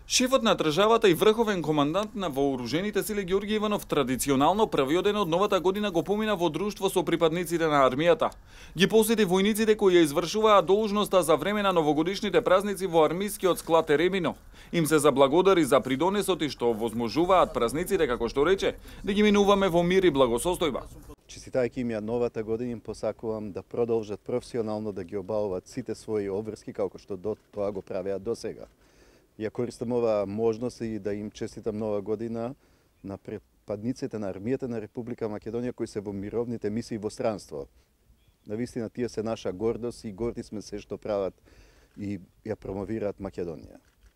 Шефот на државата и врховен командант на вооружените сили Ѓорѓе Иванов традиционално првиот ден од новата година го помина во друштво со припадниците на армијата. Ги посети војниците кои ја извршуваат должноста за време на новогодишните празници во армискиот склад Еремино. Им се заблагодари за придонесот и што возможуваат празниците, како што рече, да ги минуваме во мир и благосостојба. Честитајќи им ја новата година, им посакувам да продолжат професионално да ги обавуваат сите своји обврски како што до тоа го правеа досега. Ја користам оваа можност и да им честитам нова година на припадниците на армијата на Република Македонија кои се во мировните мисии во странство. Навистина тие се наша гордост и горди сме се што прават и ја промовираат Македонија.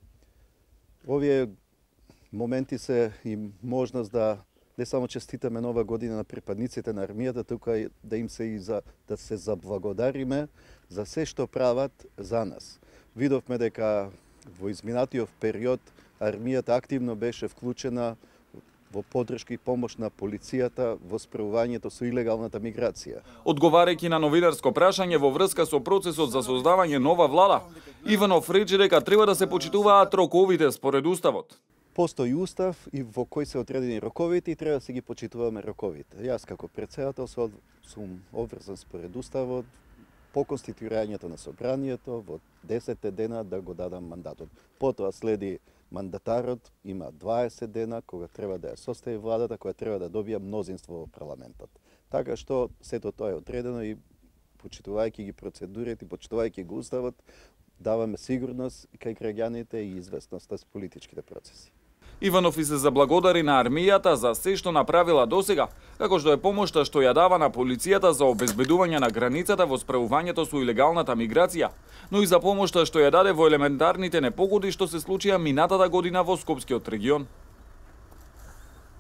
Овие моменти се и можност да не само честитаме нова година на припадниците на армијата, тука да им се и да се заблагодариме за се што прават за нас. Видовме дека во изминатиот период армијата активно беше вклучена во поддршка и помош на полицијата во справувањето со илегалната миграција. Одговарајќи на новинарско прашање во врска со процесот за создавање нова влада, Иванов рече дека треба да се почитуваат роковите според уставот. Постои устав и во кој се одредени роковите и треба да се ги почитуваме роковите. Јас како претседател сум обврзан според уставот по конституирањето на собранието во 10 дена да го дадам мандатот. Потоа следи мандатарот, има 20 дена кога треба да ја состави владата, која треба да добија мнозинство во парламентот. Така што сето тоа е одредено и почитувајќи ги процедурите, почитувајќи го уставот, даваме сигурност кај граѓаните и известност с политичките процеси. Иванов и се заблагодари на армијата за се што направила досега, како што е помошта што ја дава на полицијата за обезбедување на границата во справувањето со илегалната миграција, но и за помошта што ја даде во елементарните непогоди што се случија минатата година во Скопскиот регион.